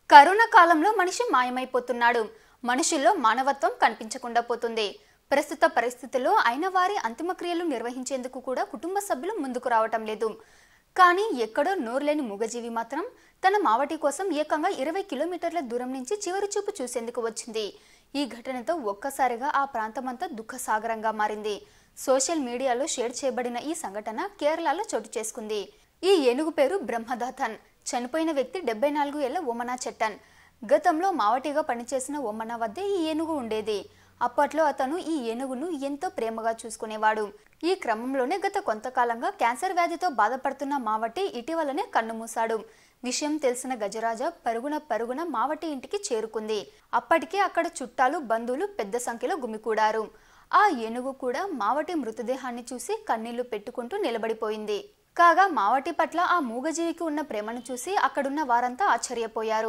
Corona కాలంలో మనిషి మాయమైపోతున్నాడు. మనుషుల్లో మానవత్వం కనిపించకుండా పోతుంది. ప్రస్తుత పరిస్థితుల్లో అయిన వారి అంతిమక్రియలు నిర్వహించేందుకు కూడా కుటుంబ సభ్యులు ముందుకు రావటం లేదు. కానీ ఎక్కడో నోరులేని మూగజీవి మాత్రం తన మావటి కోసం ఏకంగా 20 కిలోమీటర్ల దూరం నుంచి చివరి చూపు చూసేందుకు వచ్చింది. ఈ ఘటనతో ఒక్కసారిగా ఆ ప్రాంతమంతా దుఃఖసాగరంగా మారింది. సోషల్ మీడియాలో షేర్ చేయబడిన ఈ సంఘటన కేరళలో చోటు చేసుకుంది. ఈ ఏనుగు పేరు బ్రహ్మదాథన్. చనిపోయిన వ్యక్తి 74 ఏళ్ల ఓమనా చెట్టన్. గతంలో మావటిగా పనిచేసిన ఓమనా వద్ద ఈ ఏనుగు ఉండేది. అప్పట్లో అతను ఈ ఏనుగును ఎంతో ప్రేమగా చూసుకునేవాడు. ఈ క్రమంలోనే గత కొంతకాలంగా క్యాన్సర్ వ్యాధితో బాధపడుతున్న మావటి ఇటీవలనే కన్నుమూశాడు. విషయం తెలిసిన గజరాజ పరుగున మావటి ఇంటికి చేరుకుంది. అప్పటికే అక్కడ చుట్టాలు బంధువులు పెద్ద సంఖ్యలో గుమికూడారు. ఆ ఏనుగు కూడా మావటి మృతదేహాన్ని చూసి కన్నీళ్లు పెట్టుకుంటూ నిలబడిపోయింది. కాగా మావటి పట్ల ఆ మూగజీవికి ఉన్న ప్రేమను చూసి అక్కడున్న వారంతా ఆశ్చర్యపోయారు.